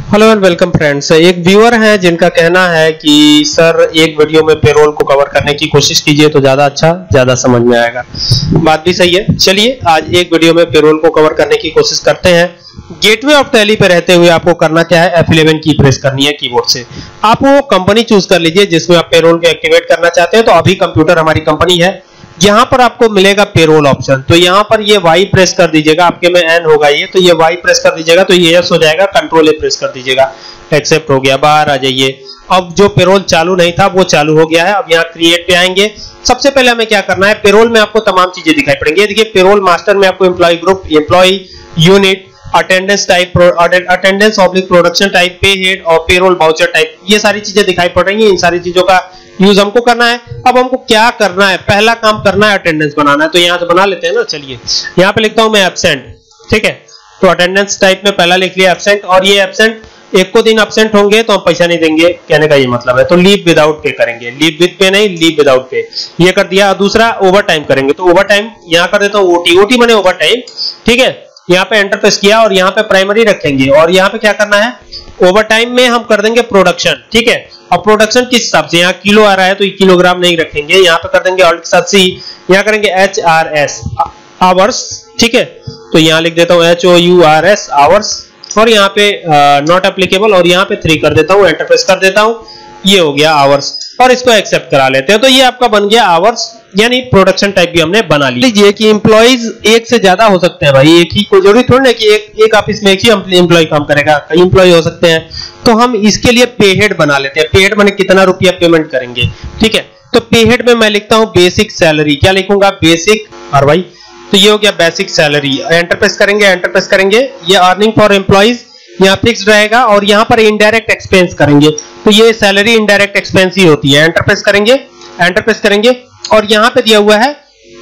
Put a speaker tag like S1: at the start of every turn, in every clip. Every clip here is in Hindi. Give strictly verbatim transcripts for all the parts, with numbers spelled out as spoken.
S1: Hello and welcome friends. एक व्यूअर है जिनका कहना है कि सर एक वीडियो में पेरोल को कवर करने की कोशिश कीजिए तो ज्यादा अच्छा ज्यादा समझ में आएगा। बात भी सही है। चलिए आज एक वीडियो में पेरोल को कवर करने की कोशिश करते हैं। गेटवे ऑफ टैली पे रहते हुए आपको करना क्या है, एफ इलेवन की प्रेस करनी है कीबोर्ड से। आप वो कंपनी चूज कर लीजिए जिसमें आप पेरोल को एक्टिवेट करना चाहते हैं। तो अभी कंप्यूटर हमारी कंपनी है, यहाँ पर आपको मिलेगा पेरोल ऑप्शन। तो यहाँ पर ये वाई प्रेस कर दीजिएगा, आपके में एन होगा ये, तो ये वाई प्रेस कर दीजिएगा तो ये यस हो जाएगा। कंट्रोल ए प्रेस कर दीजिएगा, एक्सेप्ट हो गया। बाहर आ जाइए। अब जो पेरोल चालू नहीं था वो चालू हो गया है। अब यहाँ क्रिएट पे आएंगे। सबसे पहले हमें क्या करना है, पेरोल में आपको तमाम चीजें दिखाई पड़ेंगी। देखिए पेरोल मास्टर में आपको employee group, employee unit, attendance type, attendance oblique production type, pay head और पेरोल वाउचर टाइप, ये सारी चीजें दिखाई पड़ रही हैं। इन सारी चीजों का यूज हमको करना है। अब हमको क्या करना है, पहला काम करना है अटेंडेंस बनाना है। तो यहाँ से बना लेते हैं ना। चलिए यहाँ पे लिखता हूं मैं एब्सेंट, ठीक है। तो अटेंडेंस टाइप में पहला लिख लिया एब्सेंट, और ये एब्सेंट एक को दिन एब्सेंट होंगे तो हम पैसा नहीं देंगे, कहने का ये मतलब है। तो लीव विदाउट पे करेंगे, लीव विद पे नहीं, लीव विदाउट पे, ये कर दिया। दूसरा ओवर टाइम करेंगे, तो ओवर टाइम यहाँ कर देता हूँ ओटी, ओटी माने ओवर टाइम, ठीक है। यहाँ पे एंटर प्रेस किया और यहाँ पे प्राइमरी रखेंगे, और यहाँ पे क्या करना है, ओवर टाइम में हम कर देंगे प्रोडक्शन, ठीक है। और प्रोडक्शन किस हिसाब से, यहाँ किलो आ रहा है तो किलोग्राम नहीं रखेंगे, यहाँ पे कर देंगे ऑल्ट के साथ सी, यहाँ करेंगे एच आर एस आवर्स, ठीक है। तो यहाँ लिख देता हूँ H O U R S hours, और यहाँ पे नॉट एप्लीकेबल, और यहाँ पे थ्री कर देता हूँ, एंटर प्रेस कर देता हूँ, ये हो गया आवर्स, और इसको एक्सेप्ट करा लेते हैं। तो ये आपका बन गया आवर्स, यानी प्रोडक्शन टाइप भी हमने बना ली। लीजिए कि एम्प्लॉइज एक से ज्यादा हो सकते हैं भाई, एक ही कोई जरूरी थोड़ी ना कि एक एक ऑफिस में एक ही एम्प्लॉय काम करेगा, कई एम्प्लॉय हो सकते हैं। तो हम इसके लिए पे हेड बना लेते हैं। पे हेड माने कितना रुपया पेमेंट करेंगे, ठीक है। तो पे हेड में मैं लिखता हूं बेसिक सैलरी, क्या लिखूंगा, बेसिक, और भाई तो ये हो गया बेसिक सैलरी। एंटर प्रेस करेंगे, एंटर प्रेस करेंगे, ये अर्निंग फॉर एम्प्लॉइज यहाँ फिक्स्ड रहेगा, और यहाँ पर इनडायरेक्ट एक्सपेंस करेंगे तो ये सैलरी इनडायरेक्ट एक्सपेंस ही होती है। एंटर प्रेस करेंगे, एंटर प्रेस करेंगे, और यहाँ पे दिया हुआ है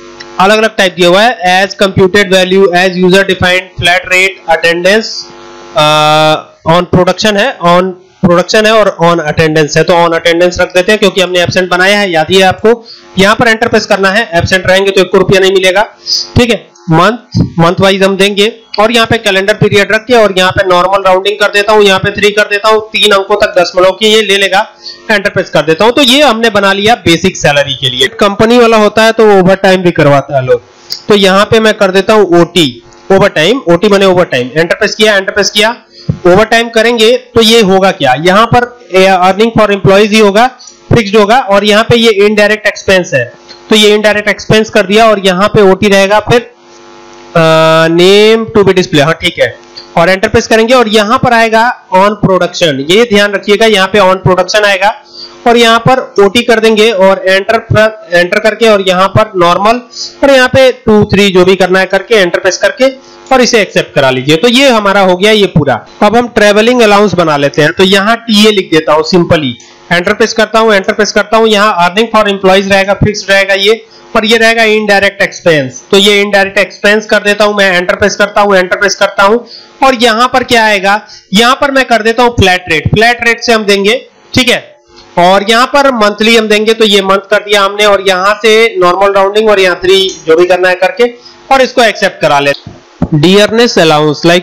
S1: अलग अलग टाइप दिया हुआ है, as computed value, as user defined, flat rate, attendance, on production है, ऑन प्रोडक्शन है, और ऑन अटेंडेंस है। तो ऑन अटेंडेंस रख देते हैं क्योंकि हमने एब्सेंट बनाया है, याद ही है आपको। यहाँ पर एंटर प्रेस करना है, एब्सेंट रहेंगे तो एक को रुपया नहीं मिलेगा, ठीक है। मंथ, मंथ वाइज हम देंगे, और यहाँ पे कैलेंडर पीरियड रख के, और यहाँ पे नॉर्मल राउंडिंग कर देता हूँ, यहाँ पे थ्री कर देता हूँ, तीन अंकों तक दशमलव की ये ले लेगा। एंटर प्रेस कर देता हूँ। तो ये हमने बना लिया बेसिक सैलरी के लिए। कंपनी वाला होता है तो ओवर टाइम भी करवाता है लोग, तो यहाँ पे मैं कर देता हूँ ओटी, ओवर टाइम, ओटी माने ओवर टाइम। एंटर प्रेस किया, एंटर प्रेस किया, ओवर टाइम करेंगे तो ये होगा क्या, यहाँ पर अर्निंग फॉर एम्प्लॉइज ही होगा, फिक्स्ड होगा, और यहाँ पे ये इनडायरेक्ट एक्सपेंस है तो ये इनडायरेक्ट एक्सपेंस कर दिया, और यहाँ पे ओटी रहेगा, फिर नेम टू बी डिस्प्ले, हाँ ठीक है। और एंटर प्रेस करेंगे, और यहाँ पर आएगा ऑन प्रोडक्शन, ये ध्यान रखिएगा, यहाँ पे ऑन प्रोडक्शन आएगा, और यहाँ पर ओटी कर देंगे, और एंटर एंटर करके, और यहाँ पर नॉर्मल, और यहाँ पे टू थ्री जो भी करना है करके एंटर प्रेस करके, और इसे एक्सेप्ट करा लीजिए। तो ये हमारा हो गया ये पूरा। अब हम ट्रेवलिंग अलाउंस बना लेते हैं। तो यहाँ टीए लिख देता हूँ सिंपली, एंटर प्रेस करता हूँ, एंटर प्रेस करता हूँ, यहाँ अर्निंग फॉर एम्प्लॉइज रहेगा, फिक्स्ड रहेगा ये, और ये रहेगा इनडायरेक्ट एक्सपेंस, तो ये इनडायरेक्ट एक्सपेंस कर देता हूं मैं। एंटर प्रेस करता हूं, एंटर प्रेस करता हूं, और यहां पर क्या आएगा, यहां पर मैं कर देता हूं फ्लैट रेट, फ्लैट रेट से हम देंगे, ठीक है। और यहां पर मंथली हम देंगे, तो ये मंथ कर दिया हमने, और यहां से नॉर्मल राउंडिंग, और यहां थ्री जो भी करना है करके, और इसको एक्सेप्ट करा ले। डियरनेस अलाउंस, लाइक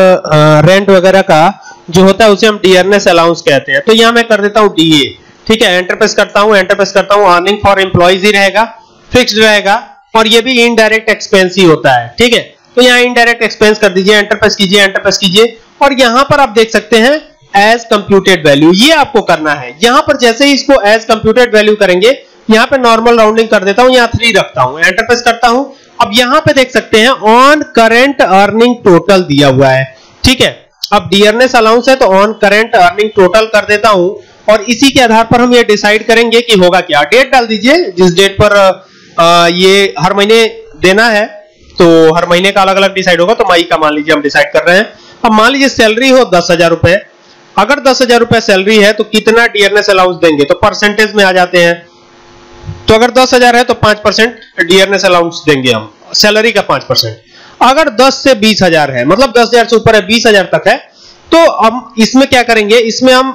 S1: रेंट वगैरह का जो होता है उसे हम डियरनेस अलाउंस कहते हैं। तो यहां मैं कर देता हूं डीए, ठीक है। एंटर प्रेस करता हूं, एंटर प्रेस करता हूं, अर्निंग फॉर एम्प्लॉइज ही रहेगा, फिक्स्ड रहेगा, और ये भी इनडायरेक्ट एक्सपेंस ही होता है, ठीक है। तो यहाँ इनडायरेक्ट एक्सपेंस कर दीजिए, एंटर प्रेस कीजिए, एंटर प्रेस कीजिए, और यहाँ पर आप देख सकते हैं एज कंप्यूटेड वैल्यू, ये आपको करना है। यहाँ पर जैसे ही इसको एज कंप्यूटेड वैल्यू करेंगे, यहाँ पे नॉर्मल राउंडिंग कर देता हूँ, यहाँ थ्री रखता हूँ, एंटर प्रेस करता हूँ। अब यहाँ पे देख सकते हैं ऑन करेंट अर्निंग टोटल दिया हुआ है, ठीक है। अब डियरनेस अलाउंस है तो ऑन करेंट अर्निंग टोटल कर देता हूं, और इसी के आधार पर हम ये डिसाइड करेंगे कि होगा क्या। डेट डाल दीजिए, जिस डेट पर आ, ये हर महीने देना है, तो हर महीने का अलग अलग डिसाइड होगा। तो मई का मान लीजिए हम डिसाइड कर रहे हैं। अब मान लीजिए सैलरी हो दस हजार रुपए, अगर दस हजार रुपए सैलरी है तो कितना डियरनेस अलाउंस देंगे, तो परसेंटेज में आ जाते हैं। तो अगर दस हजार है तो पांच परसेंट डियरनेस अलाउंस देंगे हम, सैलरी का पांच परसेंट। अगर दस से बीस हजार है, मतलब दस हजार से ऊपर है, बीस हजार तक है, तो हम इसमें क्या करेंगे, इसमें हम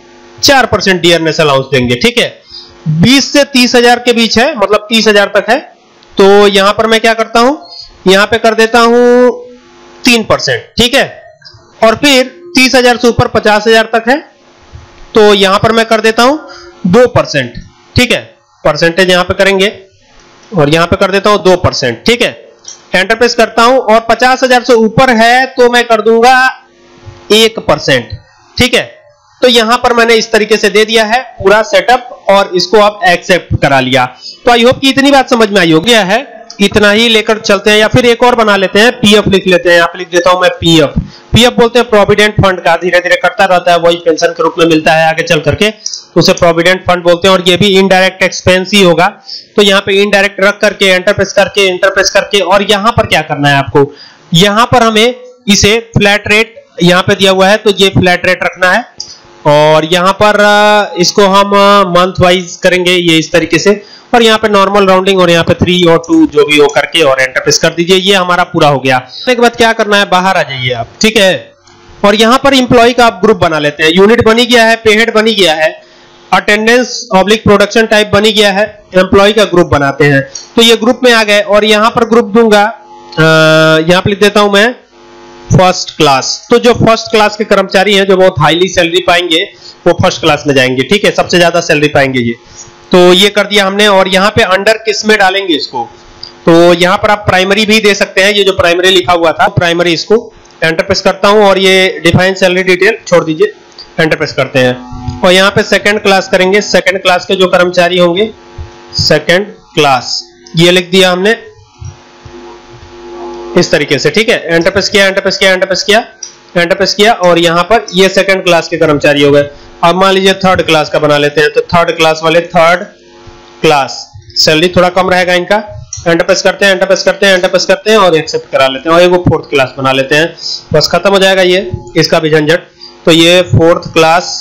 S1: चार परसेंट डियरनेस अलाउंस देंगे, ठीक है। बीस से तीस हजार के बीच है, मतलब तीस हजार तक है, तो यहां पर मैं क्या करता हूं, यहां पे कर देता हूं तीन परसेंट, ठीक है। और फिर तीस हजार से ऊपर पचास हजार तक है तो यहां पर मैं कर देता हूं दो परसेंट, ठीक है, परसेंटेज यहां पे करेंगे और यहां पे कर देता हूं दो परसेंट, ठीक है, एंटर प्रेस करता हूं और पचास हजार से ऊपर है तो मैं कर दूंगा एक परसेंट, ठीक है। तो यहां पर मैंने इस तरीके से दे दिया है पूरा सेटअप और इसको आप एक्सेप्ट करा लिया। तो आई होप कि इतनी बात समझ में आई होगी। है इतना ही लेकर चलते हैं या फिर एक और बना लेते हैं, पीएफ लिख लेते हैं। यहां पे लिख देता हूं मैं पीएफ। पीएफ बोलते हैं प्रोविडेंट फंड का, धीरे धीरे करता रहता है, वही पेंशन के रूप में मिलता है आगे चल करके, तो उसे प्रोविडेंट फंड बोलते हैं और ये भी इनडायरेक्ट एक्सपेंस ही होगा। तो यहां पे इनडायरेक्ट रख करके एंटर प्रेस करके एंटर प्रेस करके और यहां पर क्या करना है आपको, यहां पर हमें इसे फ्लैट रेट यहां पे दिया हुआ है तो ये फ्लैट रेट रखना है और यहां पर इसको हम मंथ वाइज करेंगे ये इस तरीके से और यहाँ पे नॉर्मल राउंडिंग और यहाँ पे थ्री और टू जो भी हो करके और एंटर प्रेस कर दीजिए। ये हमारा पूरा हो गया। इसके बाद क्या करना है, बाहर आ जाइए आप, ठीक है, और यहाँ पर इंप्लॉय का आप ग्रुप बना लेते हैं। यूनिट बनी गया है, पे हेड बनी गया है, अटेंडेंस ऑब्लिक प्रोडक्शन टाइप बनी गया है, एम्प्लॉय का ग्रुप बनाते हैं। तो ये ग्रुप में आ गए और यहाँ पर ग्रुप दूंगा, यहाँ पे लिख देता हूं मैं फर्स्ट क्लास। तो जो फर्स्ट क्लास के कर्मचारी हैं जो बहुत हाईली सैलरी पाएंगे वो फर्स्ट क्लास में जाएंगे, ठीक है, सबसे ज्यादा सैलरी पाएंगे ये। तो ये कर दिया हमने और यहाँ पे अंडर किस में डालेंगे इसको, तो यहाँ पर आप प्राइमरी भी दे सकते हैं, ये जो प्राइमरी लिखा हुआ था प्राइमरी, इसको एंटर प्रेस करता हूं और ये डिफाइन सैलरी डिटेल छोड़ दीजिए, एंटर प्रेस करते हैं और यहाँ पे सेकंड क्लास करेंगे। सेकंड क्लास के जो कर्मचारी होंगे सेकंड क्लास, ये लिख दिया हमने इस तरीके से, ठीक है, एंटर प्रेस किया एंटर प्रेस किया एंटर प्रेस किया एंटर प्रेस किया और यहाँ पर ये सेकंड क्लास के कर्मचारी हो गए। अब मान लीजिए थर्ड क्लास का बना लेते हैं, तो थर्ड क्लास वाले थर्ड क्लास, सैलरी थोड़ा कम रहेगा इनका, एंटर प्रेस करते हैं एंटर प्रेस करते हैं एंटर प्रेस करते हैं और एक्सेप्ट करा लेते हैं और एक वो फोर्थ क्लास बना लेते हैं, बस खत्म हो जाएगा ये इसका भी झंझट। तो ये फोर्थ क्लास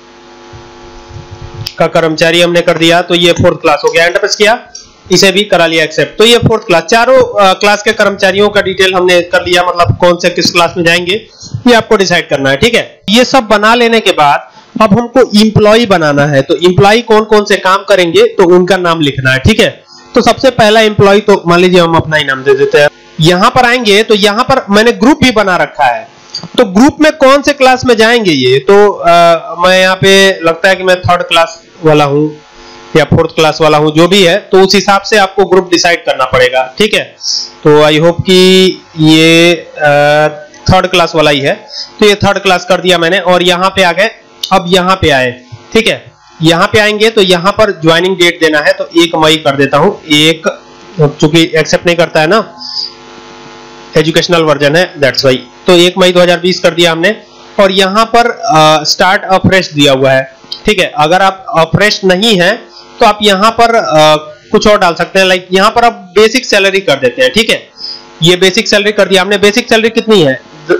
S1: का कर्मचारी हमने कर दिया, तो ये फोर्थ क्लास हो गया, एंटर प्रेस किया, इसे भी करा लिया एक्सेप्ट। तो ये फोर्थ क्लास, चारों क्लास के कर्मचारियों का डिटेल हमने कर लिया, मतलब कौन से किस क्लास में जाएंगे ये आपको डिसाइड करना है, ठीक है। ये सब बना लेने के बाद अब हमको इंप्लॉय बनाना है, तो इंप्लॉय कौन कौन से काम करेंगे तो उनका नाम लिखना है, ठीक है। तो सबसे पहला इंप्लॉय, तो मान लीजिए हम अपना ही नाम दे देते हैं। यहां पर आएंगे तो यहां पर मैंने ग्रुप भी बना रखा है, तो ग्रुप में कौन से क्लास में जाएंगे ये, तो आ, मैं यहाँ पे लगता है कि मैं थर्ड क्लास वाला हूं या फोर्थ क्लास वाला हूं, जो भी है, तो उस हिसाब से आपको ग्रुप डिसाइड करना पड़ेगा, ठीक है। तो आई होप कि ये थर्ड क्लास वाला ही है, तो ये थर्ड क्लास कर दिया मैंने और यहां पे आ गए। अब यहां पे आए, ठीक है, यहां पे आएंगे तो यहां पर ज्वाइनिंग डेट देना है, तो एक मई कर देता हूं, एक, चूंकि एक्सेप्ट नहीं करता है ना, एजुकेशनल वर्जन है दैट्स वाई, तो एक मई दो हज़ार बीस कर दिया हमने और यहां पर स्टार्ट अफ्रेश दिया हुआ है, ठीक है। अगर आप अफ्रेश नहीं है तो आप यहां पर आ, कुछ और डाल सकते हैं, लाइक यहां पर आप बेसिक सैलरी कर देते हैं, ठीक है। ये बेसिक सैलरी कर दिया हमने। बेसिक सैलरी कितनी है,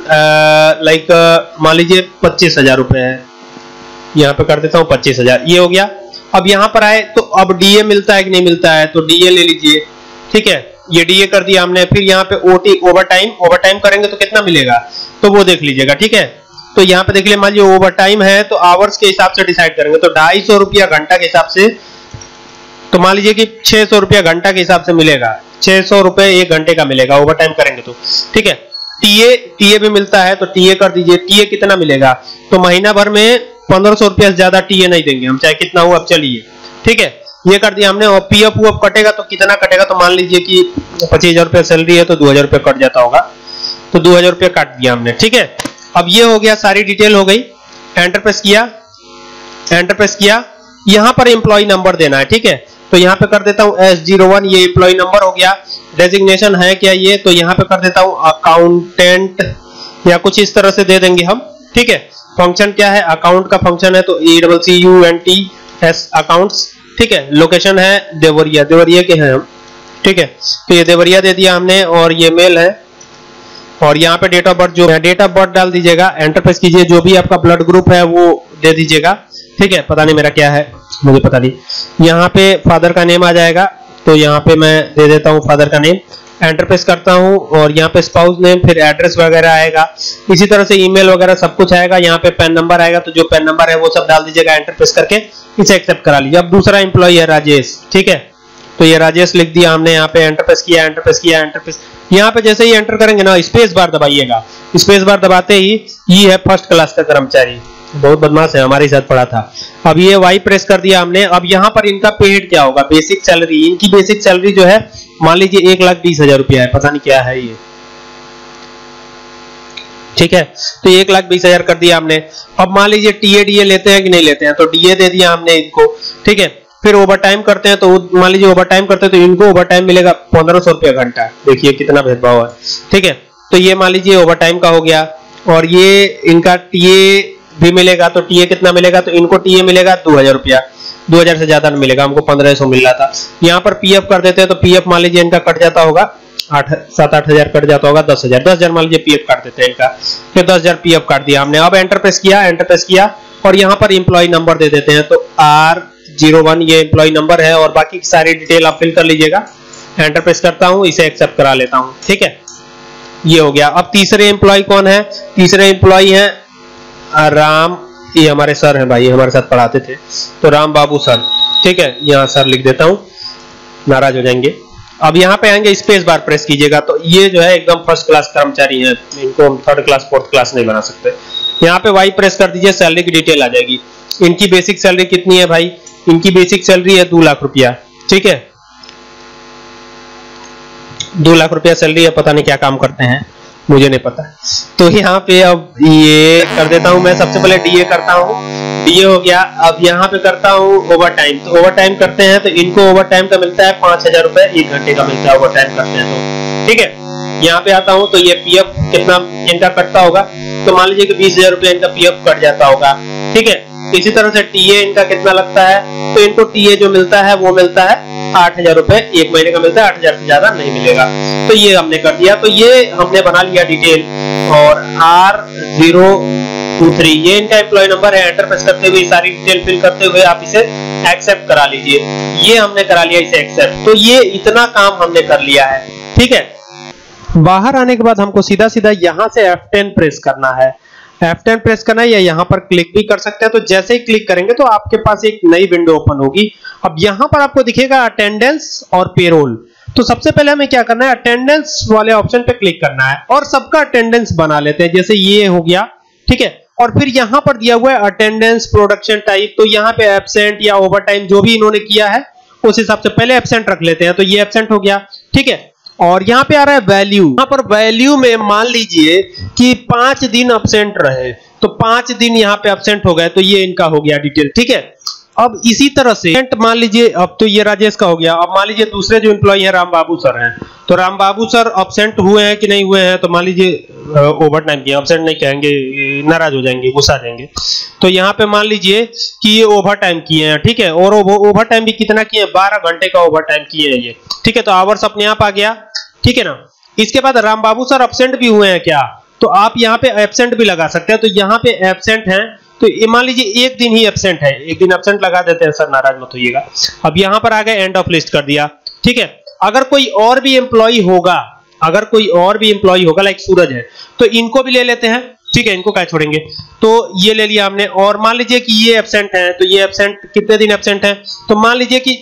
S1: लाइक मान लीजिए पच्चीस हजार रुपए है, यहां पे कर देता हूं पच्चीस हजार, ये हो गया। अब यहां पर आए तो अब डीए मिलता है कि नहीं मिलता है, तो डीए ले लीजिए, ठीक है, ये डीए कर दिया हमने। फिर यहाँ पे OT overtime, overtime करेंगे तो कितना मिलेगा तो वो देख लीजिएगा, ठीक है। तो यहाँ पे देख लिया, मान लीजिए ओवर टाइम है तो आवर्स के हिसाब से डिसाइड करेंगे, तो ढाई सौ रुपया घंटा के हिसाब से, तो मान लीजिए कि छह सौ रुपया घंटा के हिसाब से मिलेगा, छह सौ रुपए एक घंटे का मिलेगा ओवर टाइम करेंगे तो, ठीक है। टीए टीए भी मिलता है तो टीए कर दीजिए, टीए कितना मिलेगा, तो महीना भर में पंद्रह सौ रुपया से ज्यादा टीए नहीं देंगे हम, चाहे कितना हो, अब चलिए, ठीक है, ये कर दिया हमने। और पीएफ वूएफ कटेगा तो कितना कटेगा, तो मान लीजिए कि पच्चीस हजार रुपया सैलरी है तो दो हजार रुपया कट जाता होगा, तो दो हजार रुपया काट दिया हमने, ठीक है। अब ये हो गया, सारी डिटेल हो गई, एंटर प्रेस किया एंटर प्रेस किया, यहां पर एम्प्लॉय नंबर देना है, ठीक है। तो यहां पे कर देता हूं एस जीरो वन, ये एम्प्लॉय नंबर हो गया। डेजिग्नेशन है क्या ये, तो यहां पे कर देता हूं अकाउंटेंट या कुछ इस तरह से दे देंगे हम, ठीक है। फंक्शन क्या है, अकाउंट का फंक्शन है तो A double C U N T S accounts, ठीक है। लोकेशन है देवरिया, देवरिया के हैं हम, ठीक है। तो ये देवरिया दे दिया हमने और ये मेल है और यहाँ पे डेट ऑफ बर्थ, जो है डेट ऑफ बर्थ डाल दीजिएगा, एंटर प्रेस कीजिए, जो भी आपका ब्लड ग्रुप है वो दे दीजिएगा, ठीक है। पता नहीं मेरा क्या है, मुझे पता नहीं। यहाँ पे फादर का नेम आ जाएगा, तो यहाँ पे मैं दे देता हूँ फादर का नेम, एंटर प्रेस करता हूँ और यहाँ पे स्पाउस नेम, फिर एड्रेस वगैरह आएगा, इसी तरह से ईमेल वगैरह सब कुछ आएगा। यहाँ पे पैन नंबर आएगा, तो जो पैन नंबर है वो सब डाल दीजिएगा, एंटर प्रेस करके इसे एक्सेप्ट करा लीजिए। अब दूसरा एम्प्लॉय है राजेश, ठीक है, तो ये राजेश लिख दिया हमने, यहाँ पे एंटर प्रेस किया, एंटर प्रेस किया, एंटर प्रेस। यहाँ पे जैसे ही एंटर करेंगे ना, स्पेस बार दबाइएगा, स्पेस बार दबाते ही ये है फर्स्ट क्लास का कर्मचारी, बहुत बदमाश है, हमारे साथ पढ़ा था। अब ये वाई प्रेस कर दिया हमने। अब यहाँ पर इनका पेड क्या होगा, बेसिक सैलरी। इनकी बेसिक सैलरी जो है मान लीजिए एक लाख बीस हजार रुपया है, पता नहीं क्या है ये, ठीक है। तो एक लाख बीस हजार कर दिया हमने। अब मान लीजिए टीए डीए लेते हैं कि नहीं लेते हैं, तो डीए दे दिया हमने इनको, ठीक है। फिर ओवर टाइम करते हैं, तो मान लीजिए ओवर टाइम करते हैं तो इनको ओवर टाइम मिलेगा पंद्रह सौ रुपया घंटा। देखिए कितना भेदभाव है, ठीक है। तो ये मान लीजिए ओवर टाइम का हो गया। और ये इनका टीए भी मिलेगा, तो टीए कितना मिलेगा, तो इनको टीए मिलेगा दो हजार रुपया, दो हजार से ज्यादा नहीं मिलेगा, हमको पंद्रह सौ मिल रहा था। यहाँ पर पीएफ कर देते हैं, तो पीएफ मान लीजिए इनका कट जाता होगा आठ सात आठ हजार कट जाता होगा, दस हजार दस हजार मान लीजिए पीएफ काट देते हैं इनका, फिर दस हजार पीएफ काट दिया हमने। अब एंटर प्रेस किया, एंटर प्रेस किया और यहाँ पर एम्प्लॉय नंबर दे देते हैं, तो आर जीरो वन ये एम्प्लॉय नंबर है और बाकी की सारी डिटेल आप फिल कर लीजिएगा। एंटर प्रेस करता हूँ, इसे एक्सेप्ट करा लेता हूँ, ठीक है, ये हो गया। अब तीसरे एम्प्लॉय कौन है, तीसरे एम्प्लॉय है राम, ये हमारे सर हैं भाई, हमारे साथ पढ़ाते थे, तो राम बाबू सर, ठीक है, यहाँ सर लिख देता हूँ, नाराज हो जाएंगे। अब यहाँ पे आएंगे, स्पेस बार प्रेस कीजिएगा, तो ये जो है एकदम फर्स्ट क्लास कर्मचारी हैं, इनको हम थर्ड क्लास फोर्थ क्लास नहीं बना सकते। यहाँ पे वाई प्रेस कर दीजिए, सैलरी की डिटेल आ जाएगी। इनकी बेसिक सैलरी कितनी है भाई, इनकी बेसिक सैलरी है दो लाख रुपया, ठीक है, दो लाख रुपया सैलरी है, पता नहीं क्या काम करते हैं, मुझे नहीं पता। तो यहाँ पे अब ये कर देता हूं मैं, सबसे पहले डीए करता हूं, डीए हो गया। अब यहाँ पे करता हूं ओवर टाइम, तो ओवर टाइम करते हैं तो इनको ओवर टाइम का मिलता है पांच हजार रुपए एक घंटे का मिलता है, ओवर टाइम करते हैं तो, ठीक है। यहाँ पे आता हूं तो ये पीएफ कितना इनका कटता होगा, तो मान लीजिए कि बीस हजार रुपया इनका पीएफ कट जाता होगा, ठीक है। इसी तरह से टीए इनका कितना लगता है, तो इनको टीए जो मिलता है वो मिलता है आठ हजार रुपए एक महीने का मिलता है, आठ हजार से ज्यादा नहीं मिलेगा। तो ये हमने कर दिया, तो ये हमने बना लिया डिटेल। और आर जीरो टू थ्री ये इनका एम्प्लॉय नंबर है। एंटर प्रेस करते हुए सारी डिटेल फिल करते हुए आप इसे एक्सेप्ट करा लीजिए। ये हमने करा लिया इसे एक्सेप्ट। तो ये इतना काम हमने कर लिया है, ठीक है। बाहर आने के बाद हमको सीधा सीधा यहाँ से एफ टेन प्रेस करना है, एफ टेन प्रेस करना है, या यहाँ पर क्लिक भी कर सकते हैं। तो जैसे ही क्लिक करेंगे तो आपके पास एक नई विंडो ओपन होगी। अब यहाँ पर आपको दिखेगा अटेंडेंस और पेरोल। तो सबसे पहले हमें क्या करना है, अटेंडेंस वाले ऑप्शन पे क्लिक करना है और सबका अटेंडेंस बना लेते हैं, जैसे ये हो गया, ठीक है। और फिर यहाँ पर दिया हुआ है अटेंडेंस प्रोडक्शन टाइप, तो यहाँ पे एब्सेंट या ओवरटाइम जो भी इन्होंने किया है उस हिसाब से पहले एब्सेंट रख लेते हैं। तो ये एब्सेंट हो गया, ठीक है। और यहाँ पे आ रहा है वैल्यू, यहाँ पर वैल्यू में मान लीजिए कि पांच दिन एब्सेंट रहे, तो पांच दिन यहाँ पे एब्सेंट हो गए, तो ये इनका हो गया डिटेल, ठीक है। अब इसी तरह से मान लीजिए, अब तो ये राजेश का हो गया। अब मान लीजिए दूसरे जो एम्प्लॉय है राम बाबू सर हैं, तो राम बाबू सर एब्सेंट हुए हैं कि नहीं हुए हैं, तो मान लीजिए ओवर टाइम किया, एब्सेंट नहीं कहेंगे, नाराज हो जाएंगे, गुस्सा जाएंगे। तो यहाँ पे मान लीजिए कि ये ओवर टाइम किए हैं, ठीक है। और ओवर टाइम भी कितना किए हैं, बारह घंटे का ओवर टाइम किए हैं ये, ठीक है। तो आवर्स अपने आप आ गया, ठीक है ना। इसके बाद राम बाबू सर एब्सेंट भी हुए हैं क्या, तो आप यहाँ पे एब्सेंट भी लगा सकते हैं। तो यहाँ पे एब्सेंट हैं, तो मान लीजिए एक दिन ही एब्सेंट है, एक दिन एब्सेंट लगा देते हैं, सर नाराज मत होइएगा। अब यहाँ पर आ गए एंड ऑफ लिस्ट कर दिया, ठीक है। अगर कोई और भी एम्प्लॉय होगा, अगर कोई और भी एम्प्लॉय होगा लाइक सूरज है, तो इनको भी ले लेते हैं, ठीक है, इनको क्या छोड़ेंगे। तो ये ले लिया हमने। और मान लीजिए कि ये एब्सेंट है, तो ये एब्सेंट कितने दिन एब्सेंट है, तो मान लीजिए कि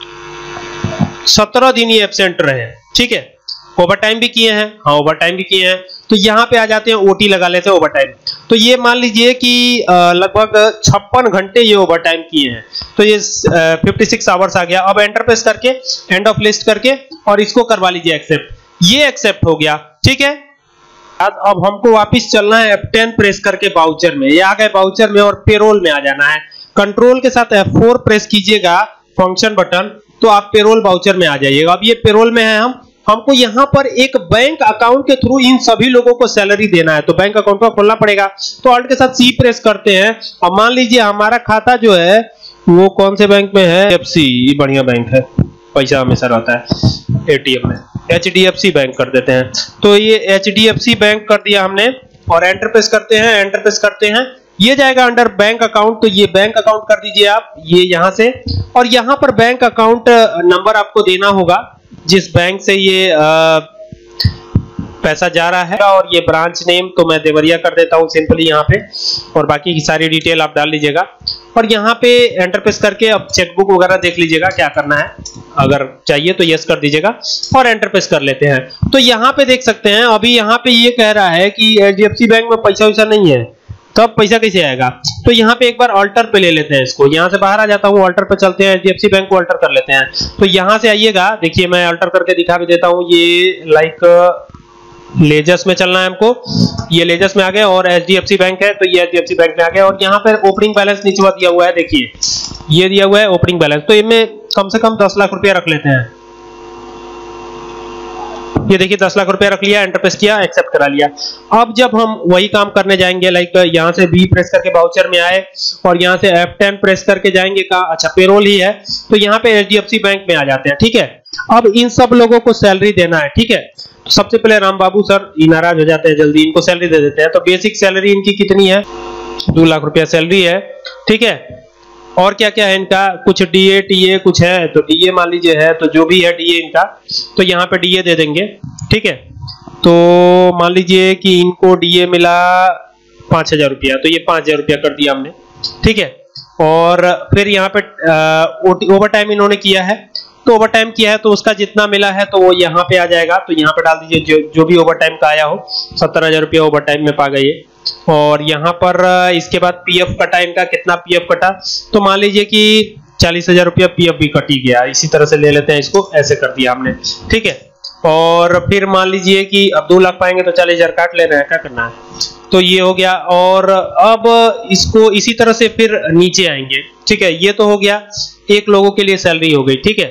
S1: सत्रह दिन ये एब्सेंट रहे, ठीक है। ओवर टाइम भी किए हैं, हाँ ओवर टाइम भी किए हैं। तो यहाँ पे आ जाते हैं, ओटी लगा लेते हैं ओवर टाइम। तो ये मान लीजिए कि लगभग छप्पन घंटे ये ओवर टाइम किए हैं, तो ये छप्पन आवर्स आ गया। अब एंटर प्रेस करके एंड ऑफ लिस्ट करके और इसको करवा लीजिए एक्सेप्ट, ये एक्सेप्ट हो गया, ठीक है। अब हमको वापस चलना है एफ टेन प्रेस करके बाउचर में, ये आ गए बाउचर में और पेरोल में आ जाना है। कंट्रोल के साथ एफ फोर प्रेस कीजिएगा फंक्शन बटन, तो आप पेरोल बाउचर में आ जाइएगा। अब ये पेरोल में है, हम हमको यहाँ पर एक बैंक अकाउंट के थ्रू इन सभी लोगों को सैलरी देना है, तो बैंक अकाउंट को खोलना पड़ेगा। तो ऑल्ट के साथ सी प्रेस करते हैं और मान लीजिए हमारा खाता जो है वो कौन से बैंक में है, एफ सी, बढ़िया बैंक है, पैसा हमेशा रहता है एटीएम में, H D F C bank कर देते हैं। तो ये H D F C bank कर दिया हमने और एंटर प्रेस करते हैं, एंटर प्रेस करते हैं, ये जाएगा अंडर बैंक अकाउंट। तो ये बैंक अकाउंट कर दीजिए आप, ये यहां से, और यहां पर बैंक अकाउंट नंबर आपको देना होगा जिस बैंक से ये पैसा जा रहा है। और ये ब्रांच नेम तो मैं देवरिया कर देता हूँ सिंपली यहाँ पे, और बाकी की सारी डिटेल आप डाल लीजिएगा। और यहाँ पे एंटर प्रेस करके अब चेकबुक वगैरह देख लीजिएगा क्या करना है, अगर चाहिए तो यस कर दीजिएगा और एंटर प्रेस कर लेते हैं। तो यहाँ पे देख सकते हैं अभी यहाँ पे ये कह रहा है कि H D F C bank में पैसा वैसा नहीं है, तब पैसा कैसे आएगा। तो यहाँ पे एक बार अल्टर पे ले लेते हैं इसको, यहाँ से बाहर आ जाता हूँ, अल्टर पे चलते हैं, H D F C bank को अल्टर कर लेते हैं। तो यहाँ से आइएगा, देखिए मैं अल्टर करके दिखा भी देता हूँ, ये लाइक लेजस में चलना है हमको, ये लेजस में आ गया और H D F C bank है तो ये H D F C bank में आ गया। और यहाँ पर ओपनिंग बैलेंस नीचे दिया हुआ है, देखिए ये दिया हुआ है ओपनिंग बैलेंस, तो इनमें कम से कम दस लाख रुपया रख लेते हैं। ये देखिए दस लाख रुपया रख लिया, एंटर प्रेस किया, एक्सेप्ट करा लिया। अब जब हम वही काम करने जाएंगे, लाइक यहाँ से बी प्रेस करके वाउचर में आए और यहाँ से एफ टेन प्रेस करके जाएंगे, का अच्छा पेरोल ही है तो यहाँ पे H D F C bank में आ जाते हैं। ठीक है, अब इन सब लोगों को सैलरी देना है। ठीक है, तो सबसे पहले राम बाबू सर ये नाराज हो जाते हैं, जल्दी इनको सैलरी दे देते हैं। तो बेसिक सैलरी इनकी कितनी है, दो लाख रुपया सैलरी है। ठीक है, और क्या क्या है इनका, कुछ डीए टीए कुछ है, तो डीए मान लीजिए है, तो जो भी है डीए इनका, तो यहाँ पे डीए दे देंगे। ठीक है, तो मान लीजिए कि इनको डीए मिला पांच हजार रुपया, तो ये पांच हजार रुपया कर दिया हमने। ठीक है, और फिर यहाँ पे ओवर टाइम इन्होंने किया है, तो ओवर टाइम किया है तो उसका जितना मिला है तो वो यहाँ पे आ जाएगा, तो यहाँ पे डाल दीजिए जो, जो भी ओवर टाइम का आया हो, सत्तर हजार रुपया ओवर टाइम में पा गए। और यहाँ पर इसके बाद पीएफ कटा, इनका कितना पीएफ कटा, तो मान लीजिए कि चालीस हजार रुपया पीएफ भी कटी गया, इसी तरह से ले लेते हैं इसको, ऐसे कर दिया हमने। ठीक है, और फिर मान लीजिए कि अब दो लाख पाएंगे तो चालीस हजार काट ले रहे हैं, क्या करना है, तो ये हो गया। और अब इसको इसी तरह से फिर नीचे आएंगे। ठीक है, ये तो हो गया, एक लोगों के लिए सैलरी हो गई। ठीक है,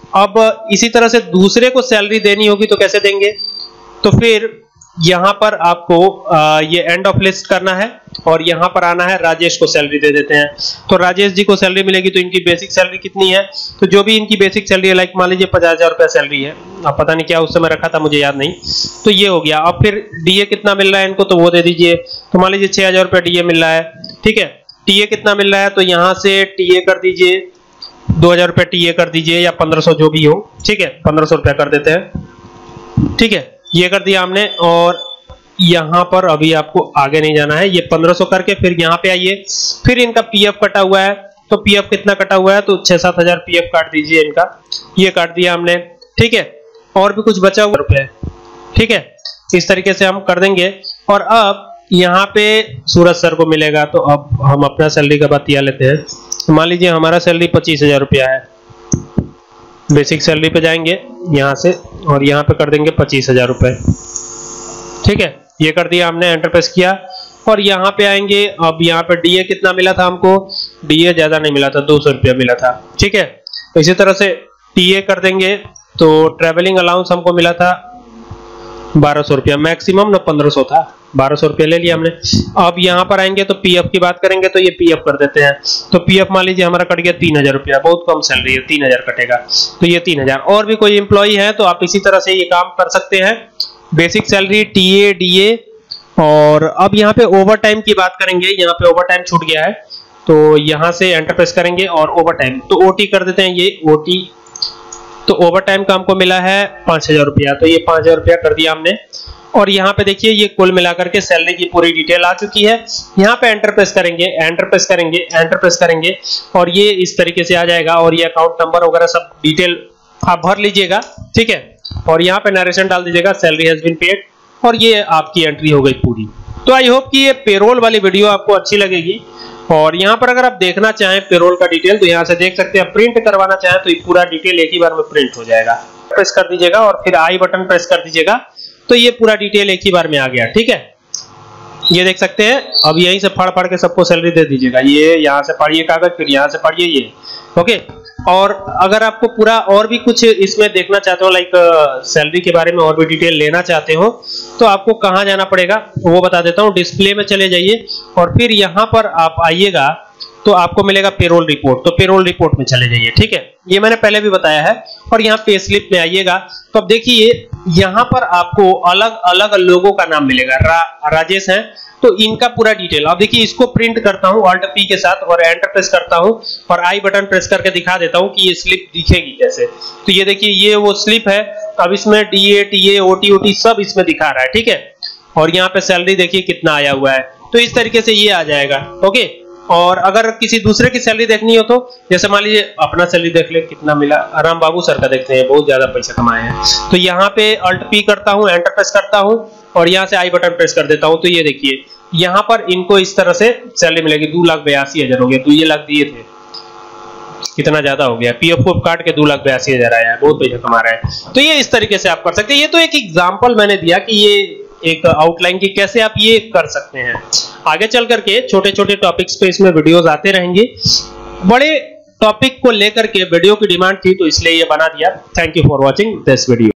S1: अब इसी तरह से दूसरे को सैलरी देनी होगी तो कैसे देंगे, तो फिर यहां पर आपको आ, ये एंड ऑफ लिस्ट करना है और यहां पर आना है, राजेश को सैलरी दे देते हैं। तो राजेश जी को सैलरी मिलेगी, तो इनकी बेसिक सैलरी कितनी है, तो जो भी इनकी बेसिक सैलरी है, लाइक मान लीजिए पचास हजार रुपया सैलरी है, अब पता नहीं क्या उस समय रखा था, मुझे याद नहीं, तो ये हो गया। अब फिर डीए कितना मिल रहा है इनको, तो वो दे दीजिए, तो मान लीजिए छह हजार रुपया डीए मिल रहा है। ठीक है, टीए कितना मिल रहा है, तो यहां से टीए कर दीजिए, दो हजार रुपया टीए कर दीजिए, या पंद्रह सौ जो भी हो। ठीक है, पंद्रह सौ रुपया कर देते हैं। ठीक है, ये कर दिया हमने। और यहां पर अभी आपको आगे नहीं जाना है, ये पंद्रह सौ करके फिर यहां पे आइए, फिर इनका पीएफ कटा हुआ है, तो पीएफ कितना कटा हुआ है, तो छह सात हजार पीएफ काट दीजिए इनका, ये काट दिया हमने। ठीक है, और भी कुछ बचा हुआ रुपए। ठीक है, इस तरीके से हम कर देंगे। और अब यहाँ पे सूरज सर को मिलेगा, तो अब हम अपना सैलरी का बतिया लेते हैं। मान लीजिए हमारा सैलरी पच्चीस हजार रुपया है, बेसिक सैलरी पे जाएंगे यहाँ से और यहाँ पे कर देंगे पच्चीस हजार रुपए। ठीक है, ये कर दिया हमने, एंटर प्रेस किया और यहाँ पे आएंगे। अब यहाँ पे डीए कितना मिला था हमको, डीए ज्यादा नहीं मिला था, दो सौ रुपया मिला था। ठीक है, तो इसी तरह से टीए कर देंगे। तो ट्रेवलिंग अलाउंस हमको मिला था बारह सौ रुपया, मैक्सिमम ना पंद्रह सौ था, बारह सौ रुपया ले लिया हमने। अब यहाँ पर आएंगे तो पीएफ की बात करेंगे, तो ये पीएफ कर देते हैं। तो पीएफ मान लीजिए हमारा कट गया तीन हजार रुपया, बहुत कम सैलरी है, तीन हजार कटेगा, तो ये तीन हजार। और भी कोई एम्प्लॉई है तो आप इसी तरह से ये काम कर सकते हैं, बेसिक सैलरी, टीए, डीए। और अब यहाँ पे ओवर टाइम की बात करेंगे, यहाँ पे ओवर टाइम छूट गया है, तो यहाँ से एंटर प्रेस करेंगे और ओवर टाइम, तो ओटी कर देते हैं, ये ओटी। तो ओवर टाइम का हमको मिला है पांच हजार रुपया, तो ये पांच हजार रुपया कर दिया हमने। और यहाँ पे देखिए ये कुल मिलाकर के सैलरी की पूरी डिटेल आ चुकी है। यहाँ पे एंटर प्रेस करेंगे, एंटर प्रेस करेंगे, एंटर प्रेस करेंगे और ये इस तरीके से आ जाएगा। और ये अकाउंट नंबर वगैरह सब डिटेल आप भर लीजिएगा। ठीक है, और यहाँ पे नरेशन डाल दीजिएगा, सैलरी हैज बीन पेड, और ये आपकी एंट्री हो गई पूरी। तो आई होप कि ये पेरोल वाली वीडियो आपको अच्छी लगेगी। और यहाँ पर अगर आप देखना चाहें पेरोल का डिटेल तो यहाँ से देख सकते हैं, प्रिंट करवाना चाहें तो ये पूरा डिटेल एक ही बार में प्रिंट हो जाएगा। प्रेस कर दीजिएगा और फिर आई बटन प्रेस कर दीजिएगा, तो ये पूरा डिटेल एक ही बार में आ गया। ठीक है, ये देख सकते हैं। अब यहीं से फाड़ फाड़ के सबको सैलरी दे दीजिएगा, ये यहाँ से पढ़िए कागज, फिर यहाँ से पढ़िए ये। ओके, और अगर आपको पूरा और भी कुछ इसमें देखना चाहते हो, लाइक सैलरी के बारे में और भी डिटेल लेना चाहते हो, तो आपको कहाँ जाना पड़ेगा वो बता देता हूँ। डिस्प्ले में चले जाइए और फिर यहाँ पर आप आइएगा तो आपको मिलेगा पेरोल रिपोर्ट, तो पेरोल रिपोर्ट में चले जाइए। ठीक है, ये मैंने पहले भी बताया है। और यहाँ पे स्लिप में आइएगा तो अब देखिए यहाँ पर आपको अलग अलग लोगों का नाम मिलेगा। रा, राजेश हैं तो इनका पूरा डिटेल। अब देखिए इसको प्रिंट करता हूँ ऑल्ट पी के साथ और एंटर प्रेस करता हूँ और आई बटन प्रेस करके दिखा देता हूँ कि ये स्लिप दिखेगी कैसे। तो ये देखिए ये वो स्लिप है अब इसमें डीए, टीए, ओटी, ओटी सब इसमें दिखा रहा है, ठीक है। और यहाँ पे सैलरी देखिए कितना आया हुआ है, तो इस तरीके से ये आ जाएगा, ओके। और अगर किसी दूसरे की सैलरी देखनी हो तो जैसे मान लीजिए अपना सैलरी देख ले कितना मिला, राम बाबू सर का देखते हैं, बहुत ज्यादा पैसा कमाए हैं। तो यहाँ पे अल्ट पी करता हूँ, एंटर प्रेस करता हूँ और यहाँ से आई बटन प्रेस कर देता हूँ। तो ये देखिए यहाँ पर इनको इस तरह से सैलरी मिलेगी, दो लाख बयासी हजार हो गया। तो ये लाख दिए थे, कितना ज्यादा हो गया, पीएफ को काट के दो लाख बयासी हजार आया है, बहुत पैसा कमा रहा है। तो ये इस तरीके से आप कर सकते हैं। ये तो एक एग्जाम्पल मैंने दिया कि ये एक आउटलाइन की कैसे आप ये कर सकते हैं। आगे चल करके छोटे छोटे टॉपिक्स पे इसमें वीडियोस आते रहेंगे। बड़े टॉपिक को लेकर के वीडियो की डिमांड थी तो इसलिए ये बना दिया। Thank you for watching this video.